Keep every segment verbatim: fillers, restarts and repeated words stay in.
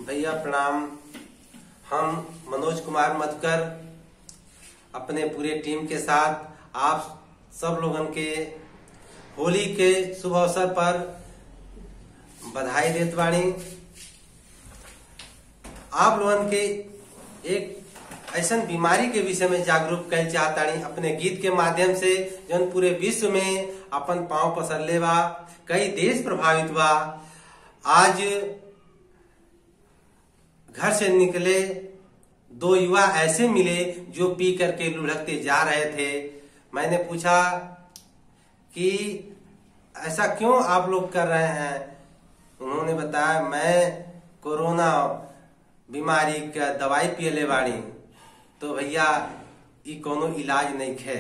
भैया प्रणाम। हम मनोज कुमार मधुकर अपने पूरे टीम के साथ आप सब लोगन के होली के शुभ अवसर पर बधाई देत बानी। आप लोगन के एक ऐसा बीमारी के विषय में जागरूक कर चाहतानी अपने गीत के माध्यम से, जौन पूरे विश्व में अपन पांव पसरले बा, कई देश प्रभावित बा। आज घर से निकले दो युवा ऐसे मिले जो पी करके लुढ़कते जा रहे थे। मैंने पूछा कि ऐसा क्यों आप लोग कर रहे हैं। उन्होंने बताया, मैं कोरोना बीमारी का दवाई पियले बाड़ी। तो भैया ई कोनो इलाज नहीं है।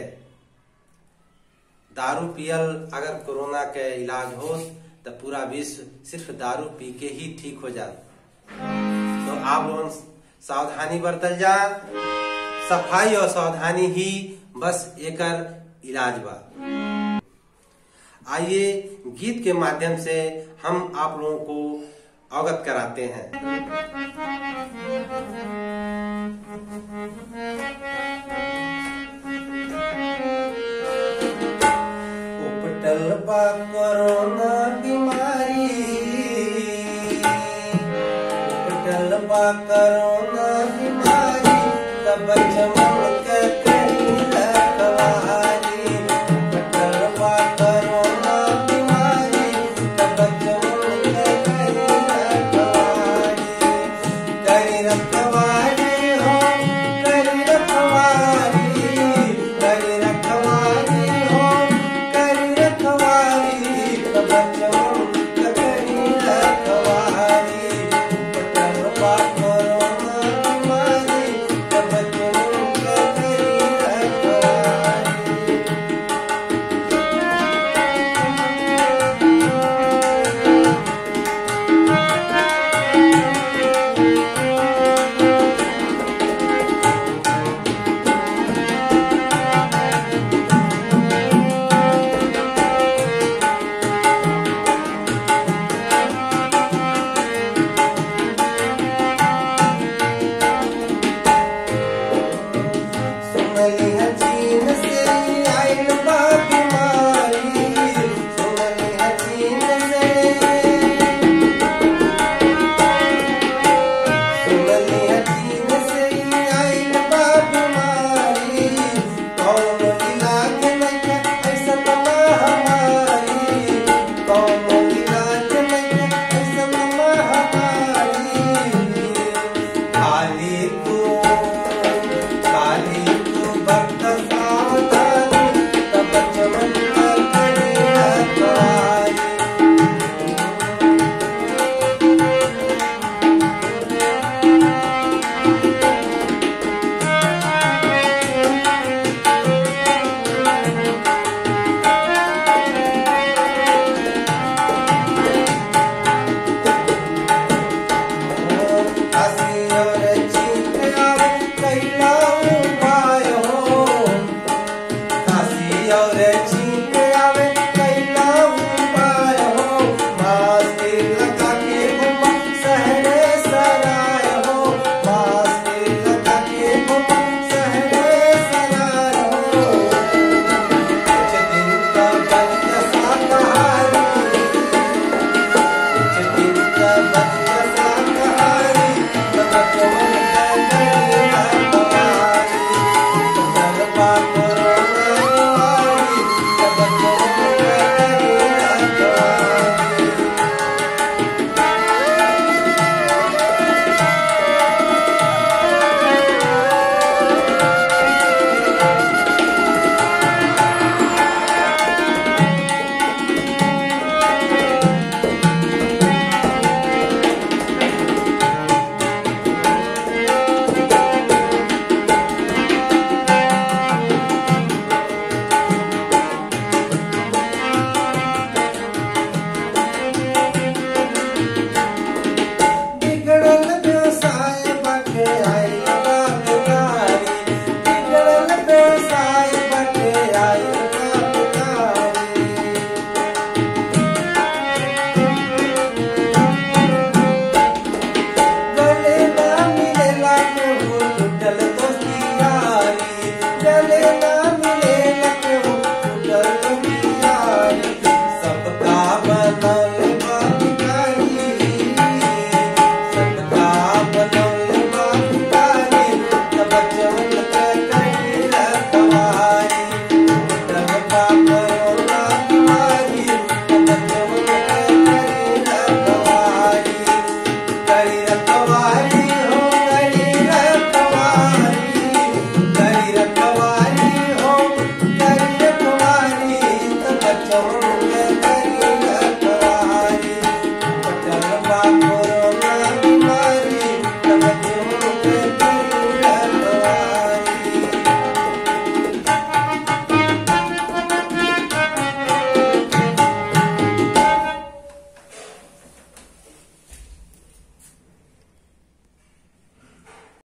दारू पियल अगर कोरोना के इलाज हो तो पूरा विश्व सिर्फ दारू पी के ही ठीक हो जाए। तो आप लोग सावधानी बरतल जा। सफाई और सावधानी ही बस एकर इलाज बा। आइए गीत के माध्यम से हम आप लोगों को अवगत कराते हैं। उपटल बा कोरोना बीमारी, उपटल बा कोरोना बीमारी, तब